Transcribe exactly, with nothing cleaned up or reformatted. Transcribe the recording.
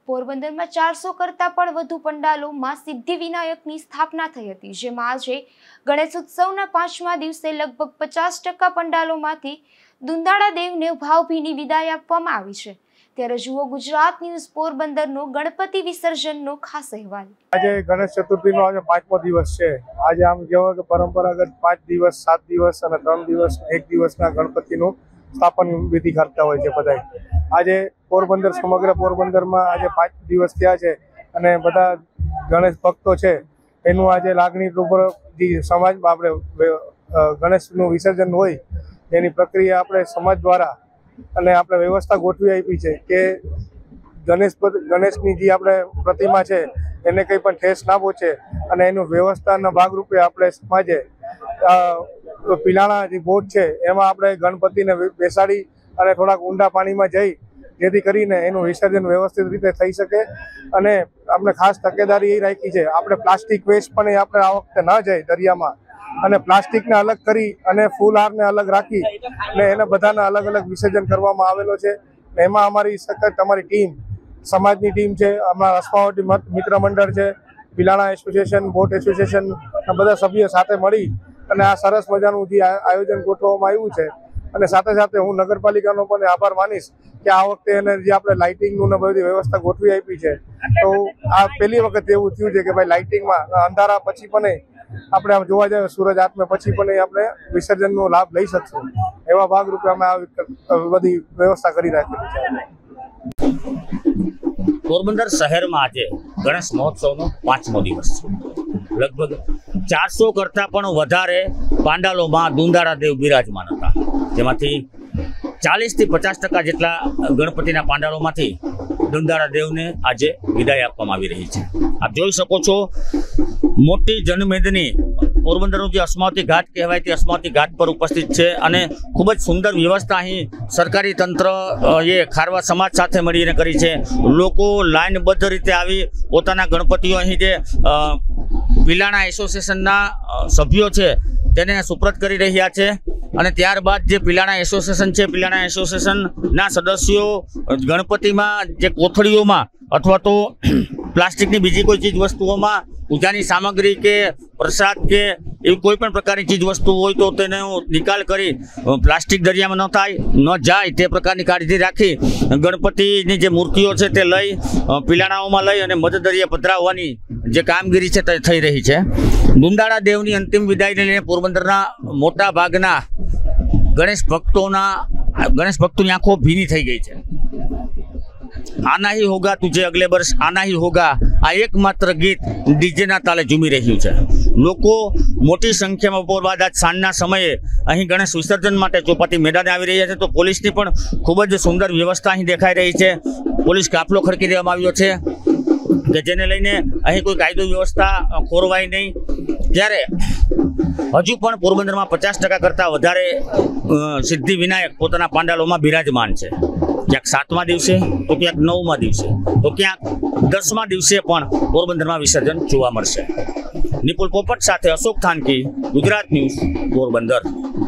પોરબંદરમાં ચારસો કરતા પણ વધુ પંડાલોમાં સિદ્ધિવિનાયકની સ્થાપના થઈ હતી, જેમાં આજે ગણેશ ઉત્સવના પાંચમા દિવસે લગભગ પચાસ ટકા પંડાલોમાંથી દુંદાળા દેવને ભાવભીની વિદાય આપવામાં આવી છે। ત્યારે જુઓ ગુજરાત ન્યૂઝ પોરબંદરનો ગણપતિ વિસર્જનનો ખાસ અહેવાલ। આજે ગણેશ ચતુર્થીનો આજે પાંચમો દિવસ છે। આજે આમ કહેવાય કે પરંપરાગત પાંચ દિવસ, સાત દિવસ અને ત્રણ દિવસ એક દિવસના ગણપતિનું સ્થાપન વિધિ કરતા હોય છે બધા। આજે પોરબંદર સમગ્ર પોરબંદરમાં આજે પાંચ દિવસ થયા છે અને બધા ગણેશ ભક્તો છે એનું આજે લાગણી ઉપર જે સમાજમાં આપણે ગણેશનું વિસર્જન હોય એની પ્રક્રિયા આપણે સમાજ દ્વારા અને આપણે વ્યવસ્થા ગોઠવી આપી છે કે ગણેશ ગણેશની જે આપણે પ્રતિમા છે એને કંઈ પણ ઠેસ ના પહોંચે અને એનું વ્યવસ્થાના ભાગરૂપે આપણે સમાજે પિલાણા જે બોટ છે એમાં આપણે ગણપતિને બેસાડી અને થોડાક ઊંડા પાણીમાં જઈ જેથી કરીને એનું વિસર્જન વ્યવસ્થિત રીતે થઈ શકે। અને આપણે ખાસ તકેદારી એ રાખી છે આપણે પ્લાસ્ટિક વેસ્ટ પણ એ આપણે આ વખતે ન જાય દરિયામાં અને પ્લાસ્ટિકને અલગ કરી અને ફૂલહારને અલગ રાખી અને એને બધાના અલગ અલગ વિસર્જન કરવામાં આવેલો છે। એમાં અમારી સખત અમારી ટીમ સમાજની ટીમ છે, અમારા અસ્માવટી મિત્ર મંડળ છે, પિલાણા એસોસિએશન, બોટ એસોસિએશનના બધા સભ્યો સાથે મળી અને આ સરસ મજાનું જે આયોજન ગોઠવવામાં આવ્યું છે। અને સાથે સાથે હું નગરપાલિકાનો પણ આભાર માનીશ કે આ વખતે એને જે આપણે લાઇટિંગનું ને બધી વ્યવસ્થા ગોઠવી આપી છે, તો આ પહેલી વખત એવું થયું છે કે ભાઈ લાઇટિંગમાં અંધારા પછી પણ આપણે આમ જોવા જઈએ સૂરજ આથમે પછી પણ આપણે વિસર્જનનો લાભ લઈ શકશું એવા ભાગરૂપે અમે આ બધી વ્યવસ્થા કરી રાખેલી છે। પોરબંદર શહેરમાં આજે ગણેશ મહોત્સવનો પાંચમો દિવસ છે। લગભગ ચારસો કરતાં પણ વધારે પાંડાલોમાં દુંદાળા દેવ બિરાજમાન હતા, જેમાંથી ચાલીસથી પચાસ ટકા જેટલા ગણપતિના પાંડાલોમાંથી દુંદાળા દેવને આજે વિદાય આપવામાં આવી રહી છે। આપ જોઈ શકો છો મોટી જનમેદની પોરબંદરનું જે અસ્માવતી ઘાટ કહેવાય તે અસ્માવતી ઘાટ પર ઉપસ્થિત છે અને ખૂબ જ સુંદર વ્યવસ્થા અહીં સરકારી તંત્ર એ ખારવા સમાજ સાથે મળીને કરી છે। લોકો લાઇનબદ્ધ રીતે આવી પોતાના ગણપતિઓ અહીં જે પિલાણા એસોસિએશનના સભ્યો છે તેને સુપ્રત કરી રહ્યા છે અને ત્યારબાદ જે પિલાણા એસોસિએશન છે પિલાણા એસોસિએશનના સદસ્યો ગણપતિમાં જે કોથળીઓમાં અથવા તો પ્લાસ્ટિકની બીજી કોઈ ચીજ વસ્તુઓમાં પૂજાની સામગ્રી કે પ્રસાદ કે એવી કોઈ પણ પ્રકારની ચીજ વસ્તુ હોય તો તેનો નિકાલ કરી પ્લાસ્ટિક દરિયામાં ન થાય ન જાય તે પ્રકારની કાળજી રાખી ગણપતિની જે મૂર્તિઓ છે તે લઈ પિલાણાઓમાં લઈ અને મધ દરિયા પધરાવવાની જે કામગીરી છે તે થઈ રહી છે। દુંદાળા દેવની અંતિમ વિદાયને લઈને પોરબંદરના મોટા ભાગના ગણેશ ભક્તોના ગણેશ ભક્તોની આંખો ભીની થઈ ગઈ છે। આના હી હોગા તુજે અગલે વર્ષ આના હી હોગા આ એકમાત્ર ગીત ડીજેના તાલે ઝૂમી રહ્યું છે। લોકો મોટી સંખ્યામાં બપોર બાદ આજ સાંજના સમયે અહીં ગણેશ વિસર્જન માટે ચોપાટી મેદાને આવી રહ્યા છે, તો પોલીસની પણ ખૂબ જ સુંદર વ્યવસ્થા અહીં દેખાઈ રહી છે। પોલીસ કાફલો ખડકી દેવામાં આવ્યો છે કે જેને લઈને અહીં કોઈ કાયદો વ્યવસ્થા ખોરવાય નહીં। ત્યારે હજુ પણ પોરબંદરમાં પચાસ ટકા કરતાં વધારે સિદ્ધિ વિનાયક પોતાના પાંડાલોમાં બિરાજમાન છે। ક્યાંક સાતમા દિવસે તો ક્યાંક નવમા દિવસે તો ક્યાંક દસમા દિવસે પણ પોરબંદરમાં વિસર્જન જોવા મળશે। નિપુલ પોપટ સાથે અશોક થાનકી, ગુજરાત ન્યૂઝ, પોરબંદર।